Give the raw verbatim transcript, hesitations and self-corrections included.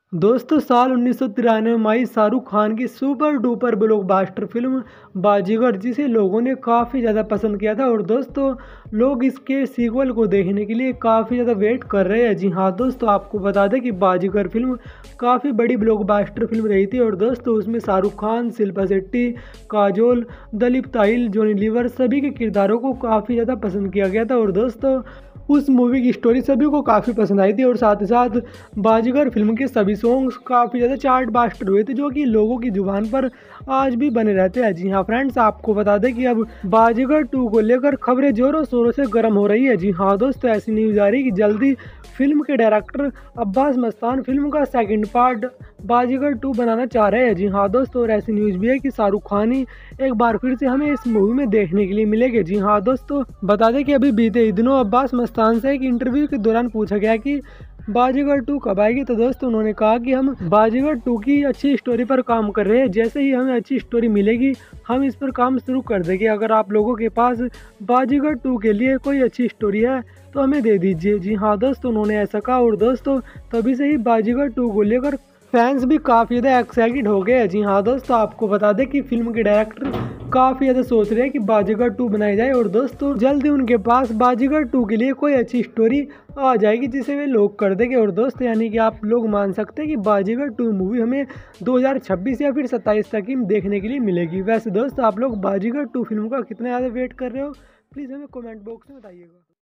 दोस्तों साल उन्नीस सौ तिरानवे में आई शाहरुख खान की super duper blockbuster film Baazigar, जिसे लोगों ने काफ़ी ज़्यादा पसंद किया था। और दोस्तों लोग इसके सीक्वल को देखने के लिए काफ़ी ज़्यादा वेट कर रहे हैं। जी हाँ दोस्तों, आपको बता दें कि बाजीगर फिल्म काफ़ी बड़ी ब्लॉकबस्टर फिल्म रही थी। और दोस्तों उसमें शाहरुख खान, शिल्पा शेट्टी, काजोल, दलीप ताहिल, जॉनी लीवर सभी के किरदारों को काफ़ी ज़्यादा पसंद किया गया था। और दोस्तों उस मूवी की स्टोरी सभी को काफ़ी पसंद आई थी। और साथ ही साथ बाजीगर फिल्म के सभी सॉन्ग्स काफ़ी ज़्यादा चार्ट बास्टर हुए थे, जो कि लोगों की जुबान पर आज भी बने रहते हैं। जी हाँ फ्रेंड्स, आपको बता दें कि अब बाजीगर टू को लेकर खबरें जोरों शोरों से गर्म हो रही है। जी हाँ दोस्तों, ऐसी न्यूज़ आ रही है कि जल्दी फिल्म के डायरेक्टर अब्बास मस्तान फिल्म का सेकंड पार्ट बाजीगर टू बनाना चाह रहे हैं। जी हाँ दोस्तों, और ऐसी न्यूज़ भी है कि शाहरुख खान ही एक बार फिर से हमें इस मूवी में देखने के लिए मिलेंगे। जी हाँ दोस्तों, बता दें कि अभी बीते दिनों अब्बास मस्तान से एक इंटरव्यू के दौरान पूछा गया कि बाजीगर टू कब आएगी, तो दोस्तों उन्होंने कहा कि हम बाजीगर टू की अच्छी स्टोरी पर काम कर रहे हैं। जैसे ही हमें अच्छी स्टोरी मिलेगी हम इस पर काम शुरू कर देंगे। अगर आप लोगों के पास बाजीगर टू के लिए कोई अच्छी स्टोरी है तो हमें दे दीजिए। जी हाँ दोस्तों, उन्होंने ऐसा कहा। और दोस्तों तभी से ही बाजीगर टू को लेकर फैंस भी काफ़ी ज़्यादा एक्साइटेड हो गए हैं। जी हाँ दोस्तों, आपको बता दें कि फिल्म के डायरेक्टर काफ़ी ज़्यादा सोच रहे हैं कि बाजीगर टू बनाई जाए। और दोस्तों जल्दी उनके पास बाजीगर टू के लिए कोई अच्छी स्टोरी आ जाएगी जिसे वे लोग कर देंगे। और दोस्त यानी कि आप लोग मान सकते हैं कि बाजीगर टू मूवी हमें दो हज़ार छब्बीस या फिर सत्ताईस तक ही देखने के लिए मिलेगी। वैसे दोस्त आप लोग बाजीगर टू फिल्म का कितना ज़्यादा वेट कर रहे हो, प्लीज़ हमें कमेंट बॉक्स में बताइएगा।